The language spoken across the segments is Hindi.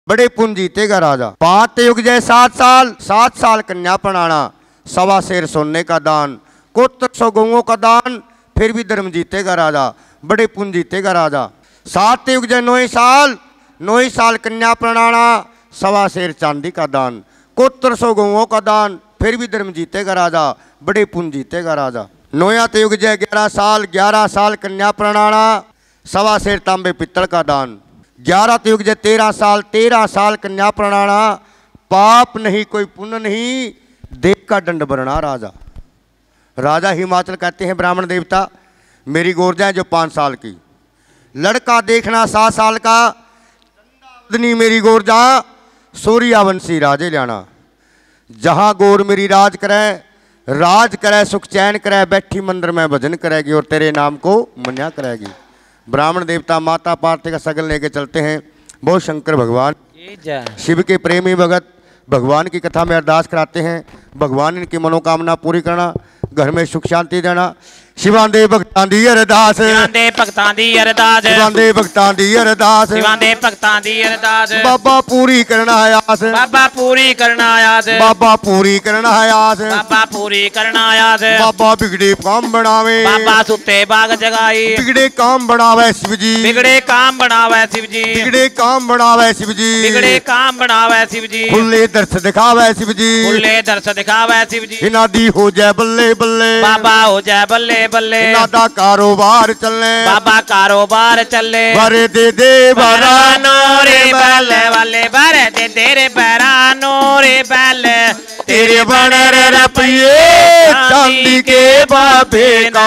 बड़े पुण्य जीतेगा राजा। पात युग जय 7 साल कन्या प्रणाना, 1.25 शेर सोने का दान, कोत्र 100 गौओं का दान, फिर भी धर्म जीतेगा राजा, बड़े पुण्य जीतेगा राजा। 7 युग जय 9 साल कन्या प्रणाना, 1.25 शेर चांदी का दान, कोत्र 100 गौओं का दान, फिर भी धर्म जीतेगा राजा, बड़े पुण्य जीतेगा राजा। 9 युग जय 11 साल कन्या प्रणाना, 1.25 शेर तांबे पित्तल का दान। 11 युग जय 13 साल कन्या प्रणाना, पाप नहीं कोई पुण्य नहीं, देव का दंड भरना राजा। राजा हिमाचल कहते हैं ब्राह्मण देवता, मेरी गोरजा है जो 5 साल की, लड़का देखना 7 साल का, मेरी गोरजा सूर्यावंशी राजे लाना। जहाँ गोर मेरी राज करे सुख चैन करे, बैठी मंदिर में भजन करेगी और तेरे नाम को मन्या करेगी। ब्राह्मण देवता माता पार्वती का सगन लेके चलते हैं। बहुत शंकर भगवान शिव के प्रेमी भगत भगवान की कथा में अरदास कराते हैं, भगवान इनकी मनोकामना पूरी करना, घर में सुख शांति देना। शिवांदे भक्तां दी अरदास, शिवांदे भक्तां दी अरदास, शिवांदे भक्तां दी अरदास, शिवांदे भक्तां दी अरदास। बाबा पूरी करना आयास, बाबा पूरी करना आयास, बाबा पूरी करना आयास, बाबा पूरी करना आयास। बाबा बिगड़े काम बनावे, बाबा सुते बाग जगाई, बिगड़े काम बनावे शिव जी, बिगड़े काम बनावे शिव जी, बिगड़े काम बनावे शिव जी, बिगड़े काम बनावे शिव जी, खुले दर्श दिखावे शिव जी, खुले दर्श दिखावे शिव जी। इनादी हो जाए बल्ले बल्ले, बाबा हो जाए बल्ले बल्ले, इनादा कारोबार चले, बाबा कारोबार चले। भरे दे बरानो रे बल्ले वाले, भरे दे रे बरानो रे बल्ले, तेरे बने रुपये चांदी के बाबे का,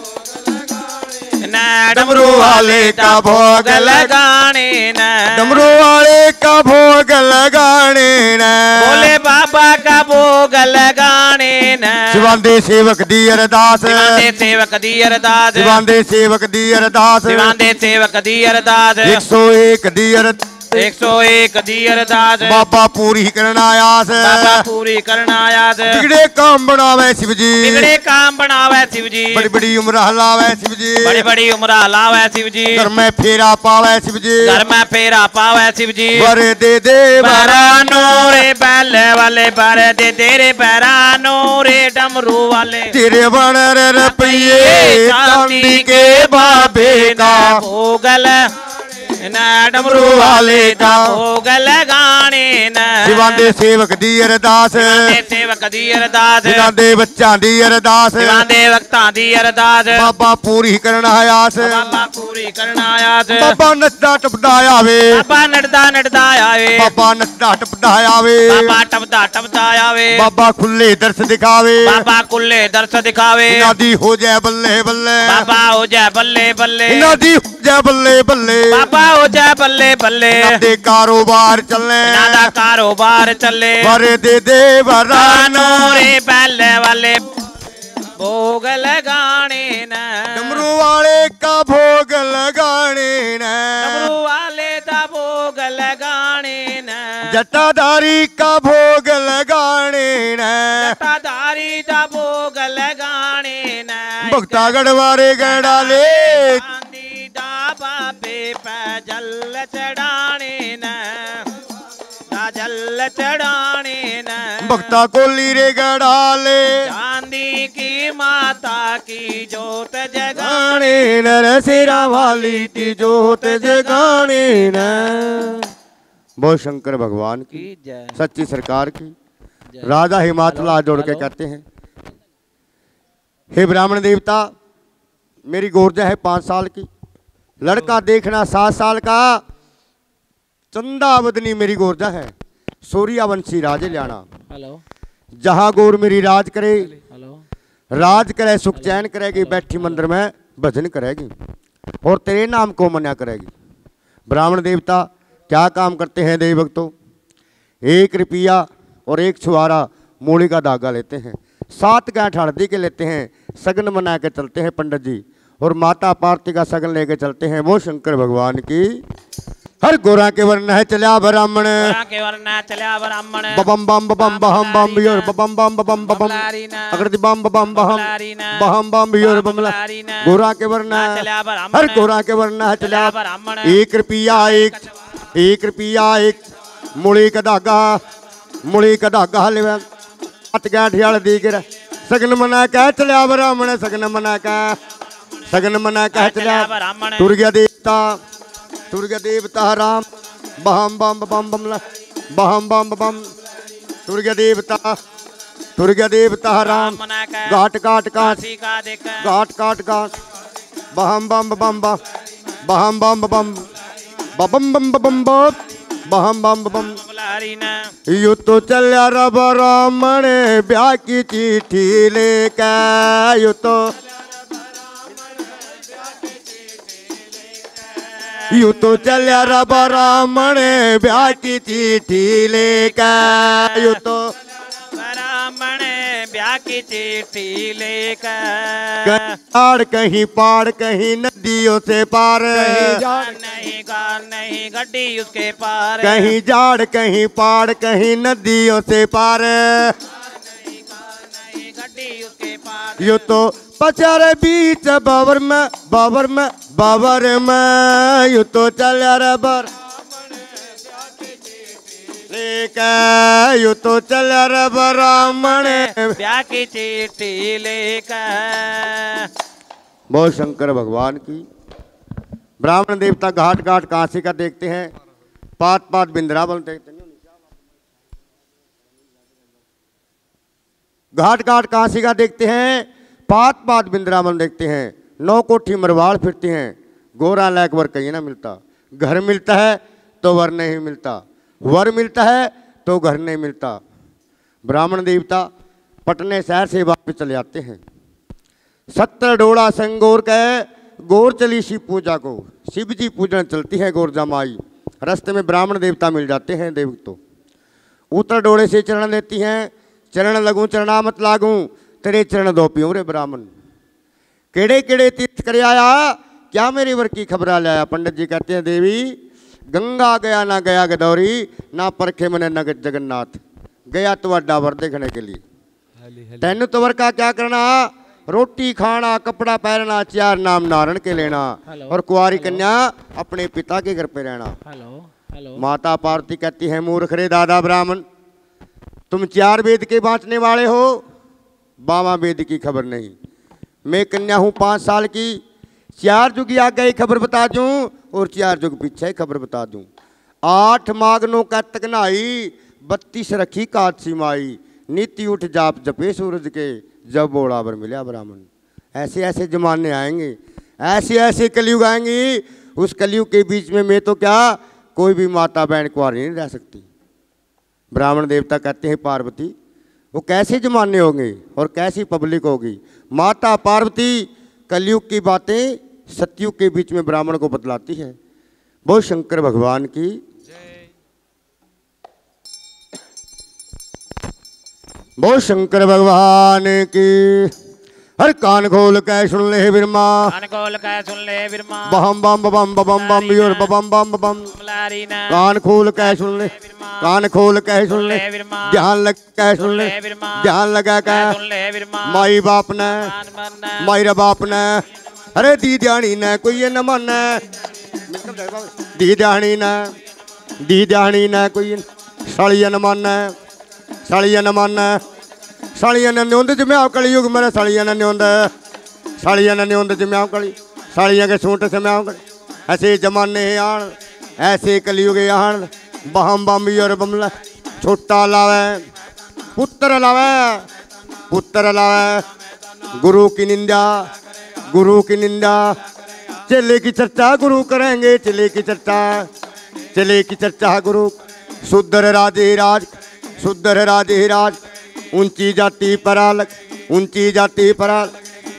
डमरू वाले का भोग लगाने न, डमरू वाले का भोग लगाने न, बोले बाबा का भोग लगाने न। शिवांदे सेवक दी अरदास, शिवांदे सेवक दी अरदास, शिवांदे सेवक दी अरदास, शिवांदे सेवक दी अरदास। 101 दी अरदास, 101 दी अरदास। बाबा पूरी करना आयास, बाबा पूरी करना आयास। बिगड़े काम बनावे शिव जी, बिगड़े काम बनावे शिव जी, बड़ी बड़ी उम्र हलावे शिव जी, बड़ी बड़ी उम्र हलावे शिव जी, घर में फेरा पावे शिव जी, घर में फेरा पावे शिव जी। भरे दे बरानो रे बैले वाले, भरे दे रे बरानो रे डमरू वाले, तेरे बने रुपये चांदी के बाबे का, भोगल न डमरू वाले का भोग लगाने न। शिवांदे सेवक दी अरदास, शिवांदे सेवक दी अरदास, शिवांदे बच्चा दी अरदास, शिवांदे भक्तां दी अरदास। बाबा पूरी करना आयास, बाबा पूरी करना आयास। बाबा नचदा टपदा आवे, बाबा नचदा आवे, बाबा नचदा टपदा आवे, बाबा टपदा आवे, बाबा खुले दर्श दिखावे, बाबा खुले दर्श दिखावे। नदी हो जाए बल्ले बल्ले, बाबा हो जाए बल्ले बल्ले, नदी हो जाए बल्ले बल्ले, बाबा हो जाए बल्ले बल्ले, नदी कारोबार चले, नादा कारोबार चले। भरे दे बरानो रे बैले वाले भोग लगाने न, डमरू वाले का भोग लगाने न, डमरू वाले दा भोग लगाने न, जटाधारी का भोग लगाने न, जटाधारी दा भोग लगाने न। भक्ता गढ़वारे गढ़ाले, चांदी दा बाबे पे जल चढ़ाने न, जल चढ़ाने न। भक्ता कोली रे गढ़ाले, चांदी की माता की जोत जगाने गाने न, सिरा वाली की जोत जगाने न। बहुत शंकर भगवान की जय, सच्ची सरकार की। राजा हिमाचल हाथ जोड़ के कहते हैं, हे ब्राह्मण देवता, मेरी गोरजा है 5 साल की, लड़का देखना 7 साल का, चंदा बदनी मेरी गोरजा है, सूर्यावंशी राजे लाना। हेलो, जहाँ गोर मेरी राज करे, हेलो, राज करे सुख चैन करेगी, बैठी मंदिर में भजन करेगी और तेरे नाम को मन्या करेगी। ब्राह्मण देवता क्या काम करते हैं देवी भक्तों? 1 रुपया और 1 छुआरा मूली का धागा लेते हैं, 7 गांठ हल्दी के लेते हैं, सगन मना के चलते हैं पंडित जी, और माता पार्वती का सगन लेके चलते हैं। वो शंकर भगवान की। हर गोरा के वर्ण है चल्या ब्राह्मण, के वर्ण चल्या ब्राह्मण, बबम बम बबम बहम बम बियोर बबम बम बबम बबम अग्रति बम बबम बहम बहम बम बियोर बमला। गोरा के वर्ण हर गोरा के वर्ण है चल्या 1 रुपया 1 रुपया 1 मूली का धागा लिया हथ गैठ हल दी गिर सगन मना कह चलिया ब्राह्मण सगन मना कह चलिया तुर गया देवता राम बहम बम बम बम बहम बम बम तुर गया देवता राम घाट घाट बहम बम बम बहम बम बम बम बम बम बहम बम बम यू तो चलिया रे ब्राह्मण ब्याह की चिट्ठी लेके यू तो चलिया रे ब्राह्मण ब्याह की चिट्ठी लेके यू तो ब्राह्मण ब्याह की चिट्ठी लेकर कहीं पार कहीं नदियों से पार नहीं गड्डी उसके पार कहीं जाड़ कहीं पार कहीं नदियों से पार नहीं गड्डी उसके पार यो तो पचारे बीच बाबर में यो तो चल रे बर यू तो चल रे ब्राह्मण ब्याह की चिट्ठी लेकर बोल शंकर भगवान की। ब्राह्मण देवता घाट घाट कांसी का देखते हैं पात पात बिंद्रावन देखते हैं घाट घाट कांसी का देखते हैं पात पात बिंद्रावन देखते हैं 9 कोठी मरवाड़ फिरते हैं गोरा लायक वर कहीं ना मिलता घर मिलता है तो वर नहीं मिलता वर मिलता है तो घर नहीं मिलता। ब्राह्मण देवता पटने शहर से वापस चले जाते हैं 70 डोड़ा संगोर कहे गोर चली शिव पूजा को शिव जी पूजन चलती है गोरजा माई रास्ते में ब्राह्मण देवता मिल जाते हैं देव तो उत्तर डोड़े से चरण लेती हैं चरण लगूं चरणा मत लागूं तेरे चरण दो पियूं रे ब्राह्मण केड़े केड़े तीर्थ कर आया क्या मेरी वर की खबरा लाया। पंडित जी कहते हैं देवी गंगा गया ना गया गदौरी ना परखे मने न जगन्नाथ गया तो अड्डा वर देखने के लिए तेन तो वर का क्या करना रोटी खाना कपड़ा पहनना 4 नाम नारण के लेना और कुंवारी कन्या अपने पिता के घर पे रहना। माता पार्वती कहती है मूर्ख रे दादा ब्राह्मण तुम 4 वेद के बांचने वाले हो 12वां वेद की खबर नहीं। मैं कन्या हूँ 5 साल की 4 युग आगे ही खबर बता दूं और 4 युग पीछे ही खबर बता दूं। 8 मागनों का तकनाई 32 रखी कादसी माई नीति उठ जाप जपे सूरज के जब बोड़ावर मिला ब्राह्मण। ऐसे ऐसे जमाने आएंगे ऐसे ऐसे कलयुग आएंगे उस कलयुग के बीच में मैं तो क्या कोई भी माता बहन कुंवारी नहीं रह सकती। ब्राह्मण देवता कहते हैं पार्वती वो कैसे जमाने होंगे और कैसी पब्लिक होगी। माता पार्वती कलयुग की बातें सतयुग के बीच में ब्राह्मण को बतलाती है। बहुत शंकर भगवान की बहुत शंकर भगवान की। हर कान खोल के सुन ले बिरमा कान खोल के सुन ले बिरमा बम बम बम बम बम योर बम बम बम कान खोल के सुन ले कान खोल के सुन ले ध्यान लग के सुन ले ध्यान लगा के माई बाप ने मायरा बाप ने अरे दी ध्यानी ने कोई ये न मन दी ध्यानी ने कोई सालिया न मन सालिया न मन सालिया ने न्योंद जम्याओ कलयुग मेरे सालिया ने न्योंद जम्याओ कली सालिया के सूट जम्याओ कली ऐसे जमाने आन ऐसे कलयुग आन बहम बम योर बमला छोटा लावे पुत्र लावे गुरु की निंदा चेले की चर्चा गुरु करेंगे चेले की चर्चा गुरु सुधर राधे राज ऊंची जाति पराल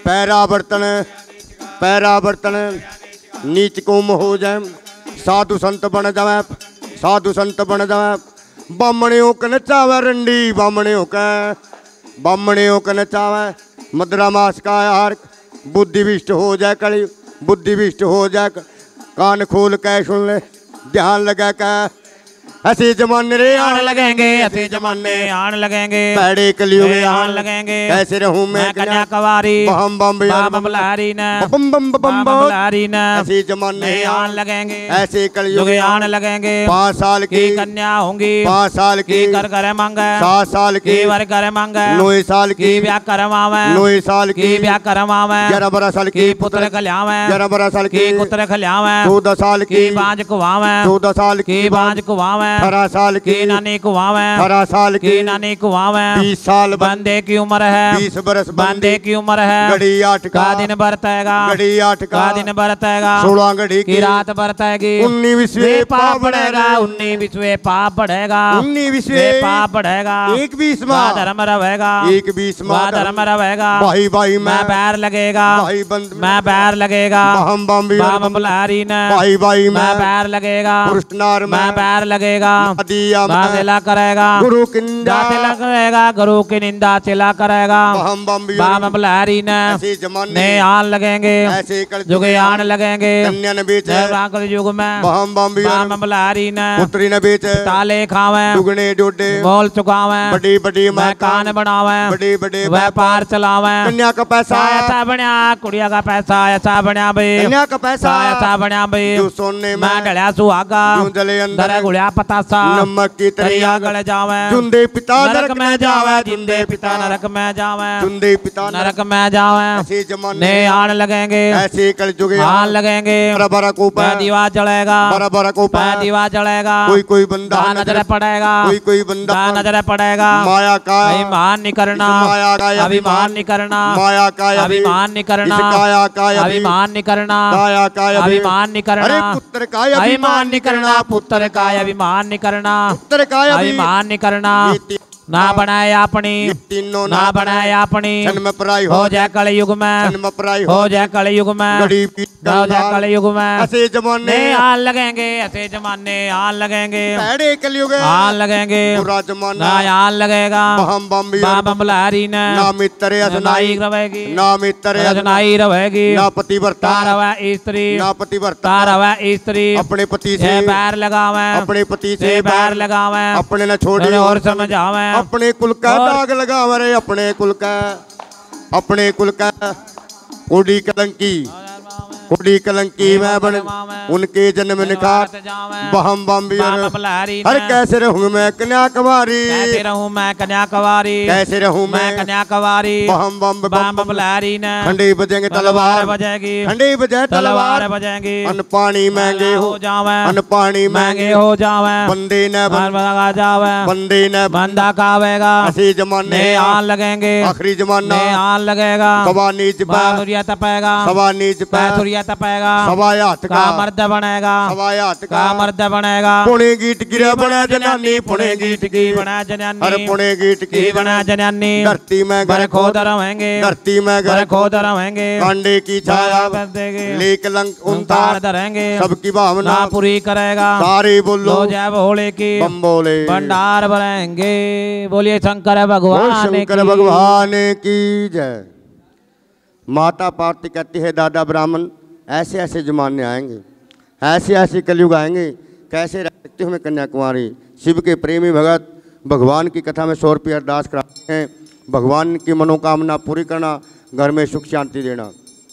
पैरा बर्तन नीच कोम हो जाए साधु संत बन जावे बामणियों का नचावे रंडी बामणियों का नचावे मदरा मास का यार बुद्धिविष्ट हो जाए कली बुद्धिविष्ट हो जाए कान खोल के सुन ले ध्यान लगा के ऐसे जमाने रे आन लगेंगे, ऐसे जमाने आन लगेंगे, पैड़े कलयुग आन लगेंगे। कैसे रहूं मैं कन्या कुंवारी बम बम बम लहरी न बम बम बम बम लहरी न ऐसे जमाने आन लगेंगे, ऐसे कलयुग आन लगेंगे। 5 साल की कन्या होंगी, 5 साल की घर घर मांगे, 7 साल की वर घर मांगे, 9 साल की ब्याह करवावे, 9 साल की ब्याह करवावे, 11-12 साल की पुत्र खलियावे, 11-12 साल की पुत्र खलियावे, 14 साल की बांझ कुवावे, 14 साल की बांझ कुवावे, 18 साल की नानी कुवावे, 18 साल की नानी कुवावे, 20 साल बंदे की उम्र है, 20 बरस बंदे की उम्र है, घड़ी 8 का दिन बरतेगा, घड़ी 8 का दिन बरतेगा, 16 घड़ी की रात बरतेगी, 19 पाप बढ़ेगा, 19 पाप बढ़ेगा, 19 पाप बढ़ेगा, 21वां धर्म रहेगा, 21वां धर्म रहेगा, भाई भाई मैं बैर लगेगा, भाई बंद मैं बैर लगेगा, बम बम बम लहरी न भाई भाई मैं बैर लगेगा, पुरुष नार मैं बैर लगेगा, दिया तिला करेगा, गुरु किंदा तिला करेगा, गुरु की निंदा तिला करेगा, बम बम बम लहरी न ऐसे जमाने आन लगेंगे, ऐसे कल युग आन लगेंगे, कन्या न बेच कल युग में बम बम लहरी न पुत्री न बेच ताले खावे, दुगने डोडे मोल चुकावे, बड़ी बड़ी मकान बनावे, बड़े बड़े व्यापार चलावे, कन्या का पैसा ऐसा बनया, कुड़िया का पैसा ऐसा बनया भाई, कन्या का पैसा ऐसा बनया भाई, जो सोने में मैं डलिया सुहागा, जो जले अंदर गुड़िया पतासा, नमक की तरिया गल जावे, जुंदे पिता नरक में जावे, जिंदे पिता नरक में जावे, जुंदे पिता नरक में जावे, ऐसे जमाने ने आन लगेंगे, ऐसे कल जुगे आन लगेंगे, बड़ा को दीवा जलेगा, बड़ा को दीवा जलेगा, कोई बंदा नजर पड़ेगा, कोई बंदा नजर पड़ेगा, माया का अभिमान नहीं करना, माया का अभिमान नहीं करना, माया का अभिमान नहीं करना, काया का अभिमान नहीं करना, काया का अभिमान नहीं करना, अरे पुत्र का अभिमान नहीं करना, पुत्र का अभिमान नहीं करना, पुत्र का अभिमान नहीं करना, ना बनाए अपनी, तीनों ना बनाए अपनी, जन्म पराई हो जाए कल युग में, जन्म पराई हो जाए कल युग में, गरीब की हो जाए कल युग में, ऐसे जमाने आन लगेंगे, ऐसे जमाने आन लगेंगे, पैड़े कलयुग आन लगेंगे, पूरा जमाना आन लगेगा, बम बम लहरी न ना मित्र असनाई रहेगी, ना मित्र असनाई रहेगी, ना पतिव्रता रवे स्त्री, ना पतिव्रता रवे स्त्री, अपने पति से बैर लगावे, अपने पति से बैर लगावे, अपने न छोड़े और समझावे, अपने कुल का दाग लगावे रे, अपने कुल का कोडी कलंकी मैं बन उनके जन्म निखार बम बम हर कैसे रहूं मैं कन्या कुमारी, कैसे रहूं मैं कन्या कुमारी, कैसे रहूं मैं कन्या कुमारी, बम बम बम लहरी न खंडे बजेंगे तलवार बजेगी, खंडे बजे तलवार बजेगी, अन्न पानी महंगे हो जावे, अन्न पानी महंगे हो जावे, बंदे न लगा जावे, बंदे न बंदा खावेगा, ऐसे जमाने आन लगेंगे, आखिरी जमाना आन लगेगा, सवा नीच सूर्य तपेगा, सवा नीच सूर्य तपेगा, सवायात का मर्द बनेगा, सवायात का मर्द बनेगा, पुणे गीत गिरा बना जनानी, पुणे गीत की बना जनानी, अरे पुणे गीत की बना जनानी, धरती में घर खोद रहेंगे, धरती में घर खोद रहेंगे, कांडे की छाया लेक लंक उनतार धरेंगे, सबकी भावना पूरी करेगा, सारे बोलो जय भोले की बम बोले, भंडार भरेंगे, बोलिए शंकर भगवान शंकर भगवान की जय। माता पार्वती कहती है दादा ब्राह्मण ऐसे ऐसे जमाने आएंगे, ऐसे ऐसे कलयुग आएंगे, कैसे रह सकते हो मैं कन्याकुमारी। शिव के प्रेमी भगत भगवान की कथा में 100 रुपये अरदास कराते हैं, भगवान की मनोकामना पूरी करना, घर में सुख शांति देना।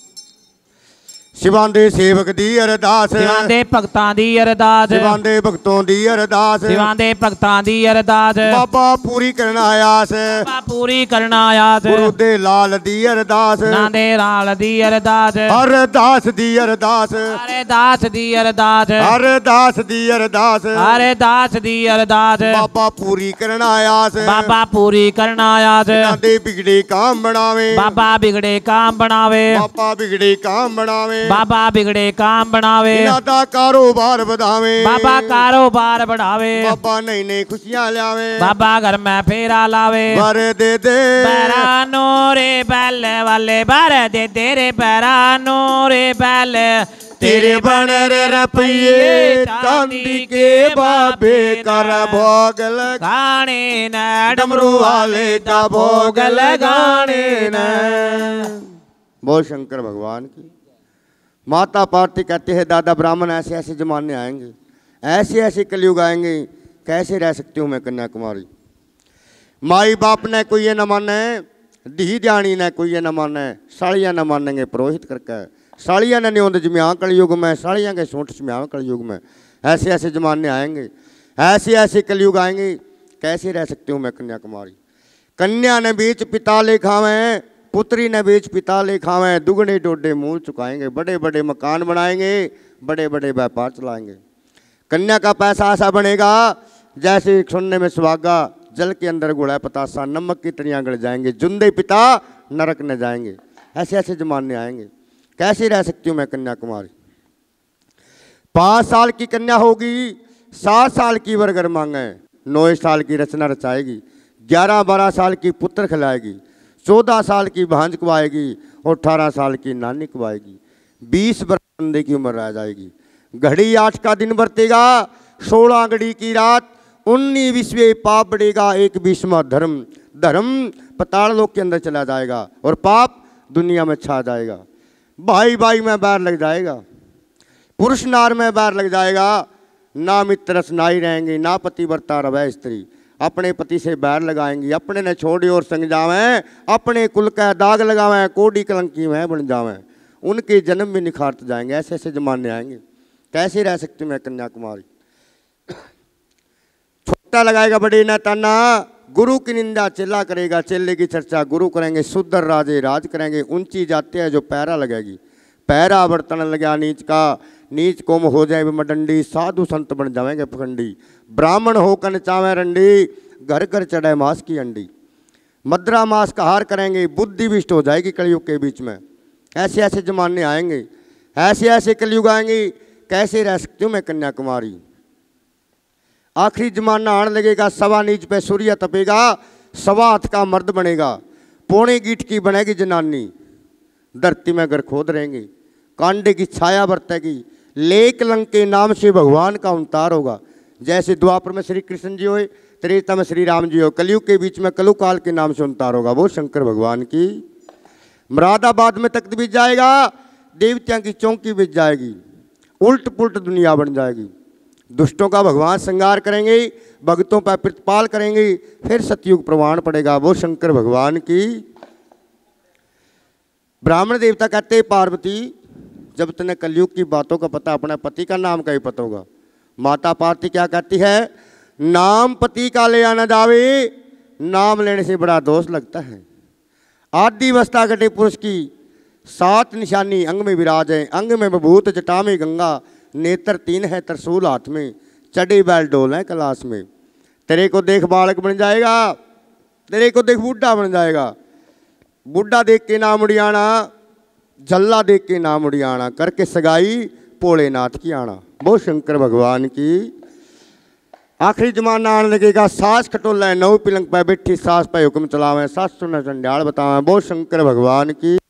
शिवांदे सेवक दी अरदास, शिवांदे भगतां दी अरदास, शिवांदे भगतों दी अरदास, शिवांदे भगतां दी अरदास, बाबा पूरी करना आयास, बाबा पूरी करना आयास, गुरु दे लाल दी अरदास, नांदे लाल दी अरदास, अरदास दी अरदास, अरदास दी अरदास, अरदास दी अरदास, अरदास दी अरदास, बाबा पूरी करना आयास, बाबा पूरी करना आयास, नांदे बिगड़े काम बनावे, बाबा बिगड़े काम बनावे, बाबा बिगड़े काम बनावे, बाबा बिगड़े काम बनावे, नादा कारोबार बढ़ावे, बाबा कारोबार बढ़ावे, बाबा नई नई खुशियां लावे, बाबा घर में फेरा लावे, बर दे दे पैरानो रे बैल वाले बर दे दे रे पैरानो रे बैल तेरे बन रे रपये चांदी के बाबे कर भोग लगाने न डमरू वाले का भोग लगाने न। बोल शंकर भगवान की। माता पार्वती कहते हैं दादा ब्राह्मण ऐसे ऐसे जमाने आएंगे, ऐसे ऐसे कलयुग आएंगे, कैसे रह सकती हूँ मैं कन्याकुमारी। माई बाप ने कोई ये न माने, धी ध्यानी ने कोई ये न माने, साड़ियाँ न मानेंगे पुरोहित करके, साड़ियाँ ने न्योंद जम्या कलयुग में, साड़ियाँ के सूट जम्या कलयुग में। ऐसे ऐसे जमाने आएंगे, ऐसे ऐसे कलयुग आएंगे, कैसे रह सकती हूँ मैं कन्याकुमारी। कन्या ने बीच पिता ले खावें, पुत्री ने बीच पिता ले खावें, दुगने डोडे मूल चुकाएंगे, बड़े बड़े मकान बनाएंगे, बड़े बड़े व्यापार चलाएंगे। कन्या का पैसा ऐसा बनेगा जैसे सुनने में सुहागा, जल के अंदर गुड़ा पतासा, नमक की तरियाँ गड़ जाएंगे, जुंदे पिता नरक न जाएंगे। ऐसे ऐसे जमाने आएंगे, कैसे रह सकती हूँ मैं कन्याकुमारी। 5 साल की कन्या होगी, 7 साल की वरगर मांगे, 9 साल की रचना रचाएगी, 11-12 साल की पुत्र खिलाएगी, 14 साल की भांज कुआएगी और 18 साल की नानी कुआएगी। 20 वर्ष बंदे की उम्र रह जाएगी। घड़ी 8 का दिन बरतेगा, 16 घड़ी की रात, 19 विश्व पाप बढ़ेगा, 21वां धर्म। धर्म पताल लोक के अंदर चला जाएगा और पाप दुनिया में छा जाएगा। भाई भाई में बैर लग जाएगा, पुरुष नार में बैर लग जाएगा, ना मित्र नाई रहेंगे, ना पति वर्ता रवै स्त्री। अपने पति से बैर लगाएंगी, अपने ने छोड़ी और संग जावें, अपने कुल का दाग लगावें, कोडी कलंकी में बन जावें, उनके जन्म भी निखारत जाएंगे। ऐसे ऐसे जमाने आएंगे, कैसे रह सकती मैं कन्याकुमारी। छोटा लगाएगा बड़े न ताना, गुरु की निंदा चेला करेगा, चेले की चर्चा गुरु करेंगे, सुधर राजे राज करेंगे। ऊंची जाते हैं जो पैरा लगेगी, पैरा बर्तन लगा नीच का, नीच कोम हो जाए मडंडी, साधु संत बन जाएंगे पखंडी। ब्राह्मण होकर नचावें रंडी, घर घर चढ़े मांस की अंडी। मद्रा मांस का हार करेंगे, बुद्धि विष्ट हो जाएगी कलयुग के बीच में। ऐसे ऐसे जमाने आएंगे, ऐसे ऐसे कलयुग आएंगे, कैसे रह सकती हूँ मैं कन्याकुमारी। आखिरी जमाना आने लगेगा, सवा नीच पे सूर्य तपेगा, सवा हाथ का मर्द बनेगा, पौने गीठ की बनेगी जनानी, धरती में घर खोद रहेंगे, कांडे की छाया बरतेगी, लेक लंक के नाम से भगवान का अवतार होगा। जैसे द्वापर में श्री कृष्ण जी हुए, त्रेता में श्री राम जी हो, कलयुग के बीच में कलुकाल के नाम से अवतार होगा, वो शंकर भगवान की। मुरादाबाद में तख्त बिछ जाएगा, देवतियां की चौकी बिछ जाएगी, उल्ट पुल्ट दुनिया बन जाएगी। दुष्टों का भगवान संहार करेंगे, भक्तों पर प्रतिपाल करेंगे, फिर सतयुग प्रमाण पड़ेगा, वो शंकर भगवान की। ब्राह्मण देवता कहते पार्वती, जब तने कलयुग की बातों का पता, अपने पति का नाम का ही पता होगा। माता पार्वती क्या कहती है, नाम पति का ले आना जावे, नाम लेने से बड़ा दोष लगता है। आदि अवस्था घटे पुरुष की 7 निशानी अंग में विराज है, अंग में विभूत, जटा में गंगा, नेत्र 3 है, त्रिशूल हाथ में, चढ़े बैल डोल है कलाश में। तेरे को देख बालक बन जाएगा, तेरे को देख बूढ़ा बन जाएगा, बूढ़ा देख के नाम उड़ियाना, झल्ला देख के नाम उड़ियाना, करके सगाई भोलेनाथ की आना, वो शंकर भगवान की। आखिरी जमाना आने लगेगा, सास खटोला 9 पिलंग पे बैठी, सास पे हुक्म चलावें, सास सुन चंडाल बतावें, वो शंकर भगवान की।